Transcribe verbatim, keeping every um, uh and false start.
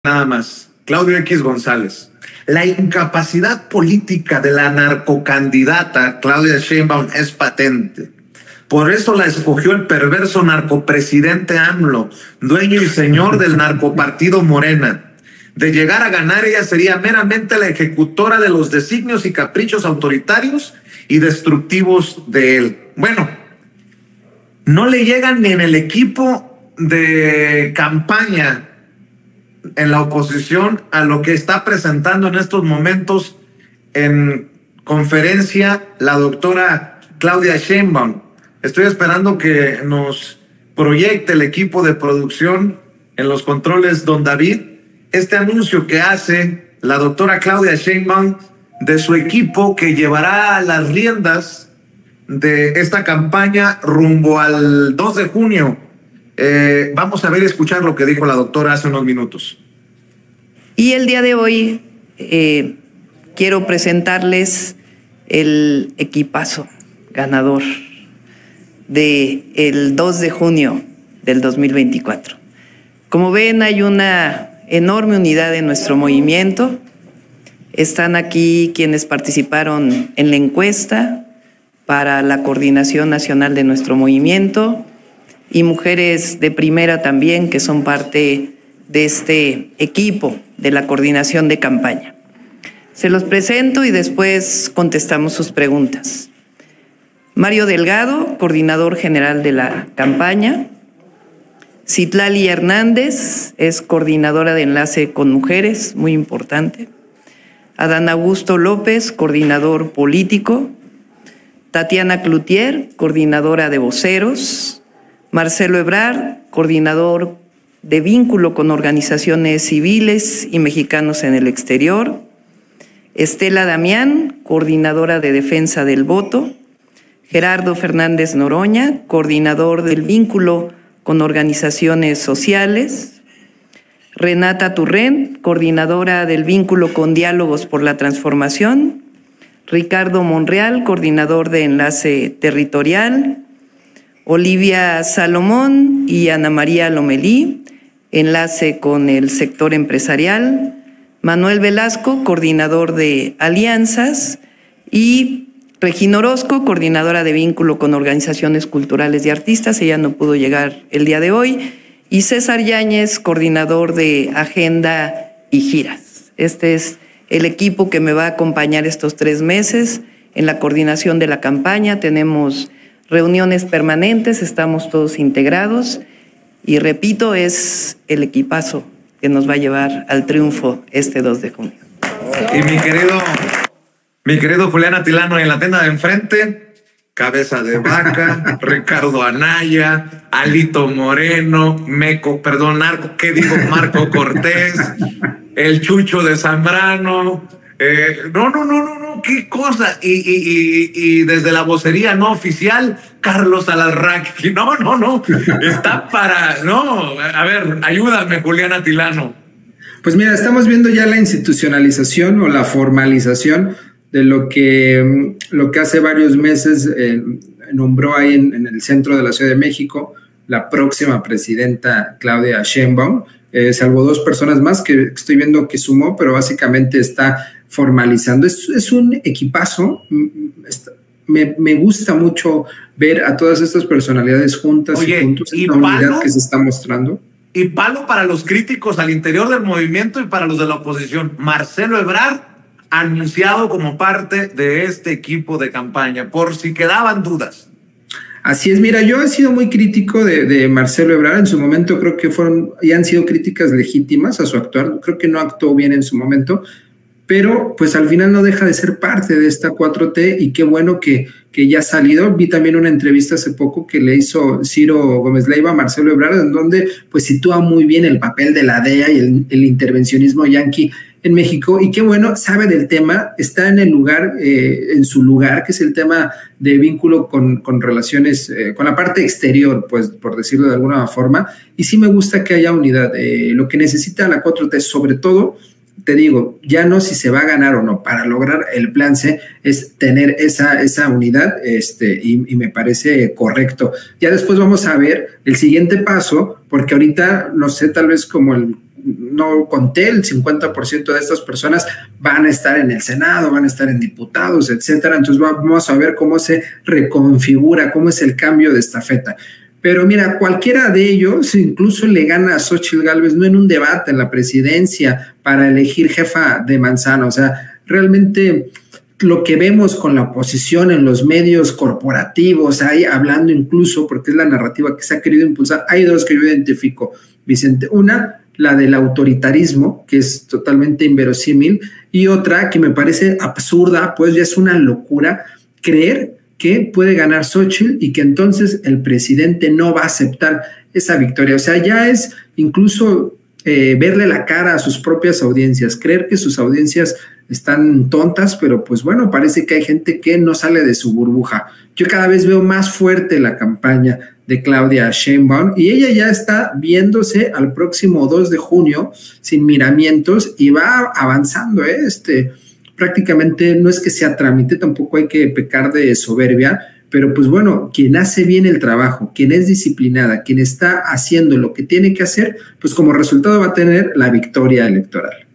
Nada más. Claudio X González. La incapacidad política de la narcocandidata Claudia Sheinbaum es patente. Por eso la escogió el perverso narcopresidente AMLO, dueño y señor del narcopartido Morena. De llegar a ganar, ella sería meramente la ejecutora de los designios y caprichos autoritarios y destructivos de él. Bueno, no le llegan ni en el equipo de campaña en la oposición a lo que está presentando en estos momentos en conferencia la doctora Claudia Sheinbaum. Estoy esperando que nos proyecte el equipo de producción en los controles, don David, este anuncio que hace la doctora Claudia Sheinbaum de su equipo que llevará las riendas de esta campaña rumbo al dos de junio. Eh, vamos a ver y escuchar lo que dijo la doctora hace unos minutos. Y el día de hoy eh, quiero presentarles el equipazo ganador del dos de junio del dos mil veinticuatro. Como ven, hay una enorme unidad en nuestro movimiento. Están aquí quienes participaron en la encuesta para la coordinación nacional de nuestro movimiento y mujeres de primera también que son parte de este equipo de la coordinación de campaña. Se los presento y después contestamos sus preguntas. Mario Delgado, coordinador general de la campaña. Citlali Hernández es coordinadora de enlace con mujeres, muy importante. Adán Augusto López, coordinador político. Tatiana Cloutier, coordinadora de voceros. Marcelo Ebrard, coordinador de vínculo con organizaciones civiles y mexicanos en el exterior. Estela Damián, coordinadora de defensa del voto. Gerardo Fernández Noroña, coordinador del vínculo con organizaciones sociales. Renata Turrent, coordinadora del vínculo con diálogos por la transformación. Ricardo Monreal, coordinador de enlace territorial. Olivia Salomón y Ana María Lomelí, enlace con el sector empresarial. Manuel Velasco, coordinador de alianzas. Y Regina Orozco, coordinadora de vínculo con organizaciones culturales y artistas. Ella no pudo llegar el día de hoy. Y César Yáñez, coordinador de agenda y giras. Este es el equipo que me va a acompañar estos tres meses en la coordinación de la campaña. Tenemos reuniones permanentes, estamos todos integrados y repito, es el equipazo que nos va a llevar al triunfo este dos de junio. Y mi querido, mi querido Julián Atilano en la tienda de enfrente, Cabeza de Vaca, Ricardo Anaya, Alito Moreno, Meco, perdón, Narco, ¿qué digo? Marco Cortés, el Chucho de Zambrano. Eh, no, no, no, no, no, qué cosa. Y, y, y, y desde la vocería no oficial, Carlos Alarraqui. No, no, no. Está para. No, a ver, ayúdame, Julián Atilano. Pues mira, estamos viendo ya la institucionalización o la formalización de lo que, lo que hace varios meses eh, nombró ahí en, en el centro de la Ciudad de México la próxima presidenta Claudia Sheinbaum. Eh, salvo dos personas más que estoy viendo que sumó, pero básicamente está formalizando. Es, es un equipazo. Me, me gusta mucho ver a todas estas personalidades juntas. Oye, y juntos, y esta palo, unidad que se está mostrando. Y palo para los críticos al interior del movimiento y para los de la oposición. Marcelo Ebrard anunciado como parte de este equipo de campaña, por si quedaban dudas. Así es, mira, yo he sido muy crítico de, de Marcelo Ebrard. En su momento creo que fueron y han sido críticas legítimas a su actuar. Creo que no actuó bien en su momento, pero pues al final no deja de ser parte de esta cuatro T y qué bueno que, que ya ha salido. Vi también una entrevista hace poco que le hizo Ciro Gómez Leiva a Marcelo Ebrard, en donde pues sitúa muy bien el papel de la D E A y el, el intervencionismo yanqui en México, y qué bueno, sabe del tema, está en el lugar, eh, en su lugar, que es el tema de vínculo con, con relaciones, eh, con la parte exterior, pues, por decirlo de alguna forma, y sí me gusta que haya unidad. Eh, lo que necesita la cuatro T, sobre todo, te digo, ya no si se va a ganar o no, para lograr el plan C, es tener esa, esa unidad, este, y, y me parece correcto. Ya después vamos a ver el siguiente paso, porque ahorita, no sé, tal vez como el no conté, el cincuenta por ciento de estas personas van a estar en el Senado, van a estar en diputados, etcétera. Entonces vamos a ver cómo se reconfigura, cómo es el cambio de estafeta. Pero mira, cualquiera de ellos incluso le gana a Xóchitl Gálvez, no en un debate en la presidencia para elegir jefa de manzana. O sea, realmente lo que vemos con la oposición en los medios corporativos, ahí hablando incluso, porque es la narrativa que se ha querido impulsar, hay dos que yo identifico, Vicente. Una, la del autoritarismo, que es totalmente inverosímil, y otra que me parece absurda, pues ya es una locura creer que puede ganar Xóchitl y que entonces el presidente no va a aceptar esa victoria. O sea, ya es incluso eh, verle la cara a sus propias audiencias, creer que sus audiencias están tontas, pero pues bueno, parece que hay gente que no sale de su burbuja. Yo cada vez veo más fuerte la campaña de Claudia Sheinbaum y ella ya está viéndose al próximo dos de junio sin miramientos y va avanzando, ¿eh? Este... prácticamente no es que sea trámite, tampoco hay que pecar de soberbia, pero pues bueno, quien hace bien el trabajo, quien es disciplinada, quien está haciendo lo que tiene que hacer, pues como resultado va a tener la victoria electoral.